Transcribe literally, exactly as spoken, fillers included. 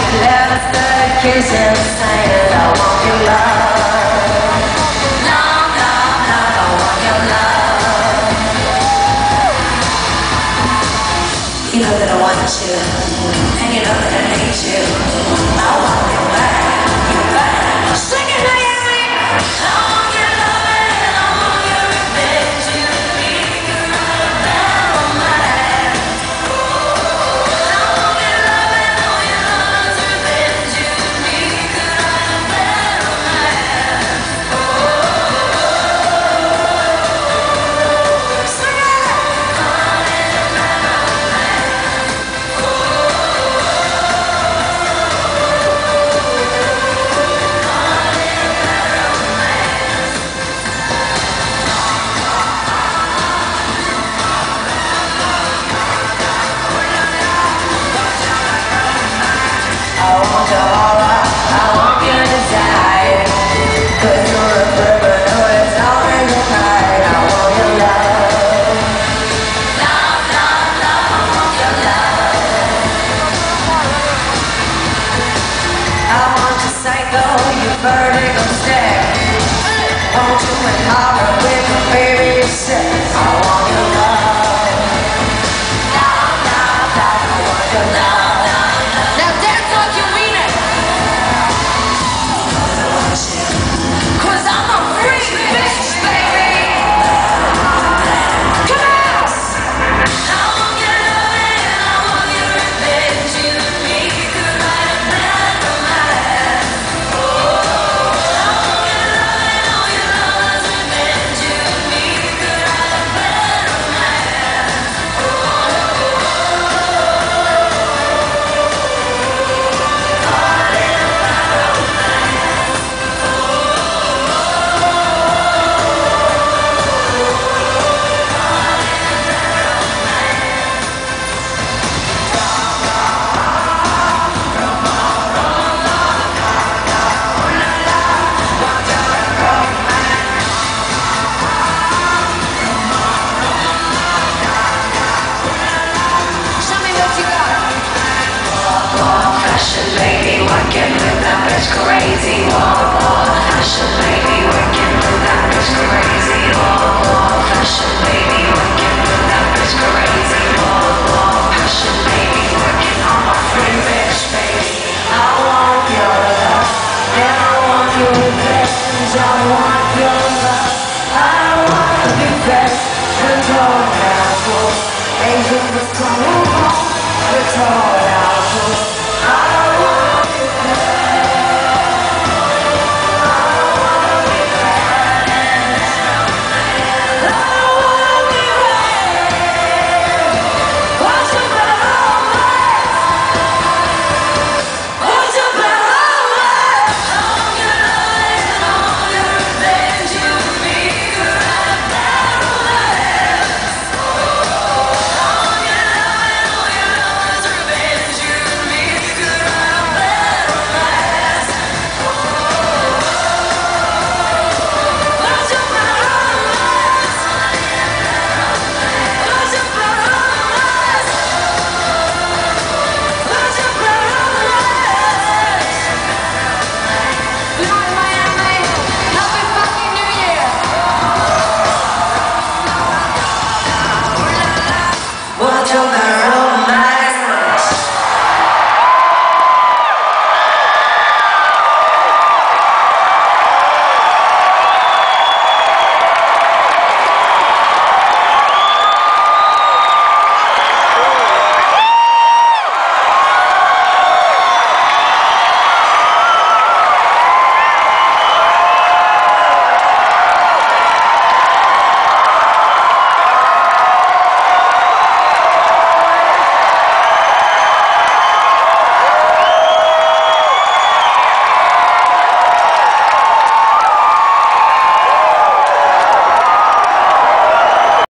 left the kitchen saying I want your love. No, no, no, I want your love. You know that I want you, and you know that I need you. I want you back, you back. Sing it, Miami. I want your love and I want your revenge. You and me could write a bad romance. I want your love and all your love's revenge. You and me could write a bad romance. Sing it. I want your aura, I want your desire. Cause you're a criminal, it's always a night. I want your love. Love, love, love, I want your love. I want your psycho, your vertigo stare. Want you in horror with my baby sex. I want your love. Love, love, love, I want your love. Now dance like you mean it. Cause I'm a free bitch, baby. Come on. I want your love and I want your revenge. You and me could write a bad romance. Oh, I want your love and all your love's revenge. You and me could write a bad romance. Show me what you got. Fashion lady working with that bitch crazy. Whoa, whoa. Fashion lady working with that bitch crazy. Whoa, whoa. Fashion lady working with that bitch crazy. Whoa, whoa. Fashion lady working on my free bitch, baby. I want your love and I want your revenge. I want your love. I wanna be best and don't have war. Angels come